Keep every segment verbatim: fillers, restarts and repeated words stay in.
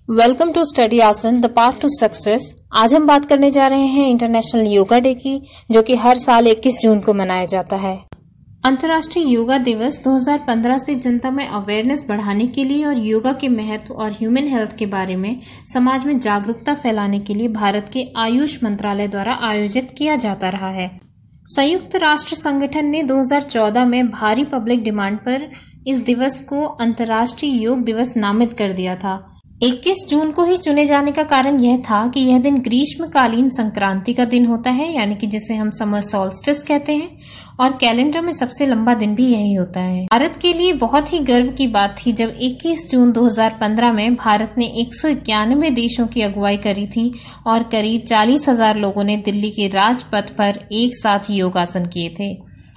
Welcome to study Aasan the path to success. आज हम बात करने जा रहे हैं इंटरनेशनल योगा डे की, जो कि हर साल इक्कीस जून को मनाया जाता है। अंतर्राष्ट्रीय योगा दिवस दो हज़ार पंद्रह से जनता में अवेयरनेस बढ़ाने के लिए और योगा के महत्व और ह्यूमन हेल्थ के बारे में समाज में जागरूकता फैलाने के लिए भारत के आयुष मंत्रालय द्वारा आयोजित किया जाता रहा है। संयुक्त राष्ट्र संगठन ने दो हज़ार चौदह में भारी पब्लिक डिमांड पर इस दिवस को अंतर्राष्ट्रीय योग दिवस नामित कर दिया था। इक्कीस जून को ही चुने जाने का कारण यह था कि यह दिन ग्रीष्मकालीन संक्रांति का दिन होता है, यानी कि जिसे हम समर सॉल्स्टिस कहते हैं, और कैलेंडर में सबसे लंबा दिन भी यही होता है। भारत के लिए बहुत ही गर्व की बात थी जब इक्कीस जून दो हज़ार पंद्रह में भारत ने एक सौ इक्यानवे देशों की अगुवाई करी थी और करीब चालीस हजार लोगों ने दिल्ली के राजपथ पर एक साथ योगासन किए थे।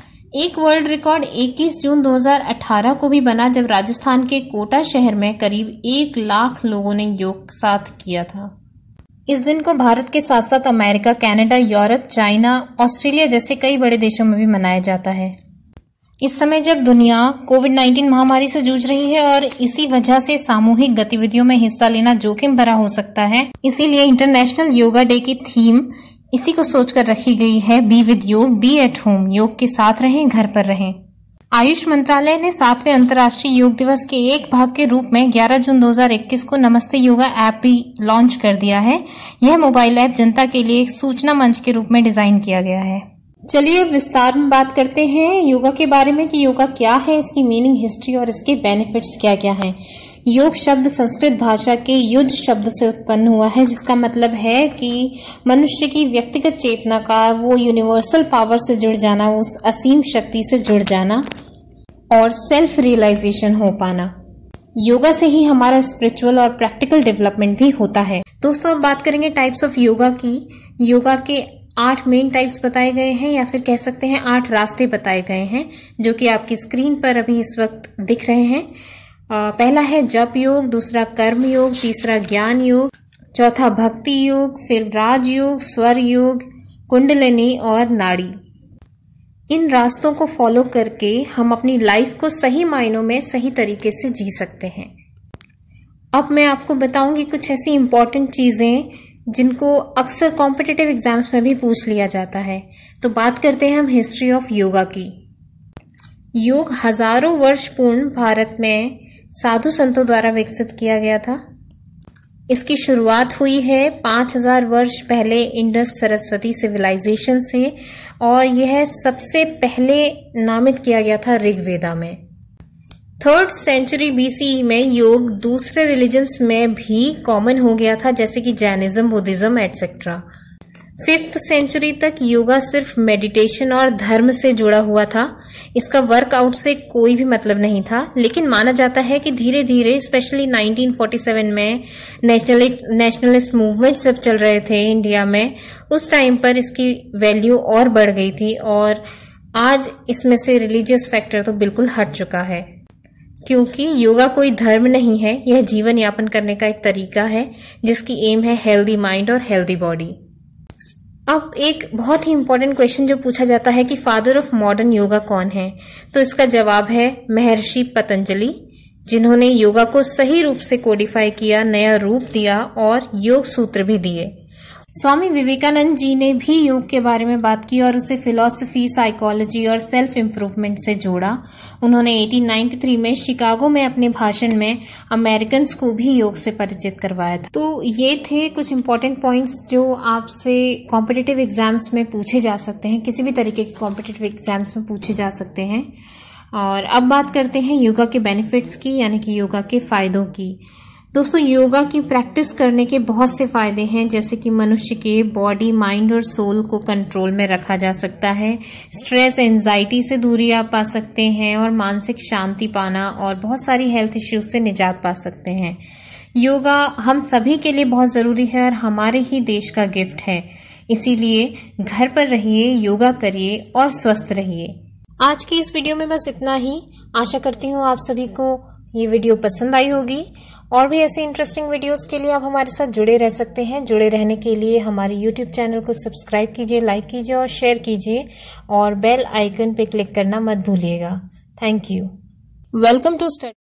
एक वर्ल्ड रिकॉर्ड इक्कीस जून दो हज़ार अठारह को भी बना जब राजस्थान के कोटा शहर में करीब एक लाख लोगों ने योग साथ किया था। इस दिन को भारत के साथ साथ America, Canada, Europe, China, Australia जैसे कई बड़े देशों में भी मनाया जाता है। इस समय जब दुनिया कोविड नाइन्टीन महामारी से जूझ रही है और इसी वजह से सामूहिक गतिविधियों में हिस्सा लेना जोखिम भरा हो सकता है, इसीलिए इंटरनेशनल योगा डे की थीम इसी को सोचकर रखी गई है, be with yoga, be at home. योग के साथ रहें, घर पर रहें। आयुष मंत्रालय ने सातवें अंतर्राष्ट्रीय योग दिवस के एक भाग के रूप में ग्यारह जून दो हज़ार इक्कीस को नमस्ते योगा ऐप भी लॉन्च कर दिया है। यह मोबाइल ऐप जनता के लिए एक सूचना मंच के रूप में डिजाइन किया गया है। चलिए अब विस्तार में बात करते हैं योगा के बारे में कि योगा क्या है, इसकी मीनिंग, हिस्ट्री और इसके बेनिफिट्स क्या क्या हैं। योग शब्द संस्कृत भाषा के युज शब्द से उत्पन्न हुआ है, जिसका मतलब है कि मनुष्य की व्यक्तिगत चेतना का वो यूनिवर्सल पावर से जुड़ जाना, उस असीम शक्ति से जुड़ जाना और सेल्फ रियलाइजेशन हो पाना। योगा से ही हमारा स्पिरिचुअल और प्रैक्टिकल डेवलपमेंट भी होता है। दोस्तों अब बात करेंगे टाइप्स ऑफ योगा की। योगा के आठ मेन टाइप्स बताए गए हैं, या फिर कह सकते हैं आठ रास्ते बताए गए हैं, जो कि आपकी स्क्रीन पर अभी इस वक्त दिख रहे हैं। पहला है जप योग, दूसरा कर्म योग, तीसरा ज्ञान योग, चौथा भक्ति योग, फिर राज योग, स्वर योग, कुंडलिनी और नाड़ी। इन रास्तों को फॉलो करके हम अपनी लाइफ को सही मायनों में सही तरीके से जी सकते हैं। अब मैं आपको बताऊंगी कुछ ऐसी इंपॉर्टेंट चीजें जिनको अक्सर कॉम्पिटिटिव एग्जाम्स में भी पूछ लिया जाता है। तो बात करते हैं हम हिस्ट्री ऑफ योगा की। योग हजारों वर्ष पूर्ण भारत में साधु संतों द्वारा विकसित किया गया था। इसकी शुरुआत हुई है पांच हजार वर्ष पहले इंडस सरस्वती सिविलाइजेशन से, और यह सबसे पहले नामित किया गया था ऋग्वेदा में। थर्ड सेंचुरी बीसी में योग दूसरे रिलीजन्स में भी कॉमन हो गया था, जैसे कि Jainism, Buddhism etcetera. Fifth century तक योगा सिर्फ मेडिटेशन और धर्म से जुड़ा हुआ था। इसका वर्कआउट से कोई भी मतलब नहीं था, लेकिन माना जाता है कि धीरे धीरे स्पेशली नाइनटीन फोर्टी सेवन में नेशनलिस्ट मूवमेंट जब चल रहे थे इंडिया में, उस टाइम पर इसकी वैल्यू और बढ़ गई थी, और आज इसमें से रिलीजियस फैक्टर तो बिल्कुल हट चुका है, क्योंकि योगा कोई धर्म नहीं है, यह जीवन यापन करने का एक तरीका है जिसकी एम है हेल्दी माइंड और हेल्दी बॉडी। अब एक बहुत ही इंपॉर्टेंट क्वेश्चन जो पूछा जाता है कि फादर ऑफ मॉडर्न योगा कौन है, तो इसका जवाब है महर्षि पतंजलि, जिन्होंने योगा को सही रूप से कोडिफाई किया, नया रूप दिया और योग सूत्र भी दिए। स्वामी विवेकानंद जी ने भी योग के बारे में बात की और उसे फिलॉसफी, साइकोलॉजी और सेल्फ इम्प्रूवमेंट से जोड़ा। उन्होंने अठारह सौ तिरानवे में शिकागो में अपने भाषण में अमेरिकन को भी योग से परिचित करवाया था। तो ये थे कुछ इंपॉर्टेंट पॉइंट्स जो आपसे कॉम्पिटिटिव एग्जाम्स में पूछे जा सकते हैं, किसी भी तरीके के कॉम्पिटिटिव एग्जाम्स में पूछे जा सकते हैं। और अब बात करते हैं योगा के बेनिफिट्स की, यानी कि योगा के फायदों की। दोस्तों योगा की प्रैक्टिस करने के बहुत से फायदे हैं, जैसे कि मनुष्य के बॉडी, माइंड और सोल को कंट्रोल में रखा जा सकता है, स्ट्रेस, एंजाइटी से दूरी आप पा सकते हैं और मानसिक शांति पाना और बहुत सारी हेल्थ इश्यूज से निजात पा सकते हैं। योगा हम सभी के लिए बहुत जरूरी है और हमारे ही देश का गिफ्ट है, इसीलिए घर पर रहिए, योगा करिए और स्वस्थ रहिए। आज की इस वीडियो में बस इतना ही। आशा करती हूँ आप सभी को ये वीडियो पसंद आई होगी, और भी ऐसे इंटरेस्टिंग वीडियोस के लिए आप हमारे साथ जुड़े रह सकते हैं। जुड़े रहने के लिए हमारे यूट्यूब चैनल को सब्सक्राइब कीजिए, लाइक कीजिए और शेयर कीजिए, और बेल आइकन पे क्लिक करना मत भूलिएगा। Thank you. Welcome to study.